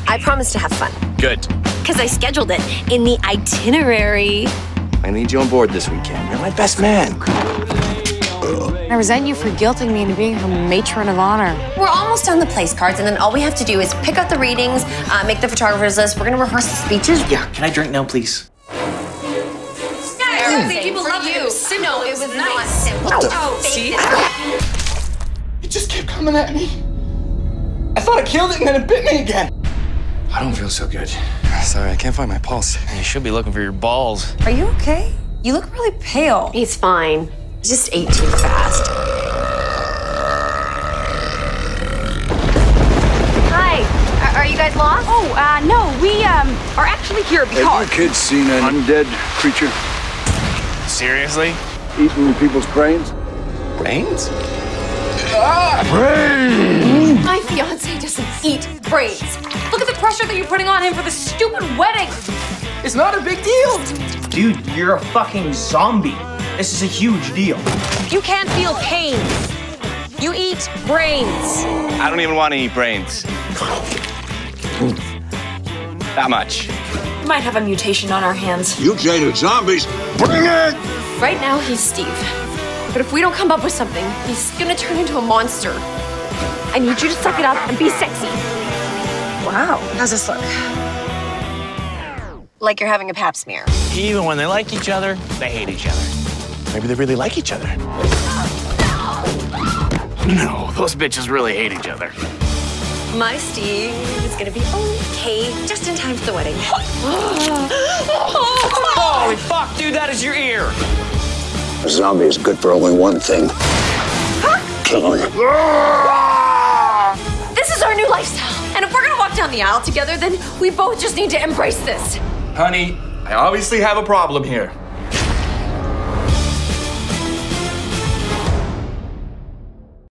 I promise to have fun. Good. Because I scheduled it in the itinerary. I need you on board this weekend. You're my best man. I resent you for guilting me into being her matron of honor. We're almost done the place cards, and then all we have to do is pick out the readings, make the photographer's list. We're gonna rehearse the speeches. Yeah, can I drink now, please? Yeah, people love you. No, it was not simple. Oh, see? It just kept coming at me. I thought I killed it, and then it bit me again. I don't feel so good. Sorry, I can't find my pulse. You should be looking for your balls. Are you okay? You look really pale. He's fine. He just ate too fast. Hi. Are you guys lost? Oh, no, we, are actually here because... Have you kids seen an undead creature Seriously? eating people's brains? Brains? My fiance doesn't eat brains. Look at the pressure that you're putting on him for this stupid wedding. It's not a big deal. Dude, you're a fucking zombie. This is a huge deal. You can't feel pain. You eat brains. I don't even want to eat brains. That much. We might have a mutation on our hands. Mutated zombies, bring it! Right now, he's Steve. But if we don't come up with something, he's gonna turn into a monster. I need you to suck it up and be sexy. Wow. How's this look? Like you're having a pap smear. Even when they like each other, they hate each other. Maybe they really like each other. No, those bitches really hate each other. My Steve is gonna be okay just in time for the wedding. Holy fuck, dude, that is your ear. A zombie is good for only one thing. Killing. This is our new lifestyle. And if we're gonna walk down the aisle together, then we both just need to embrace this. Honey, I obviously have a problem here.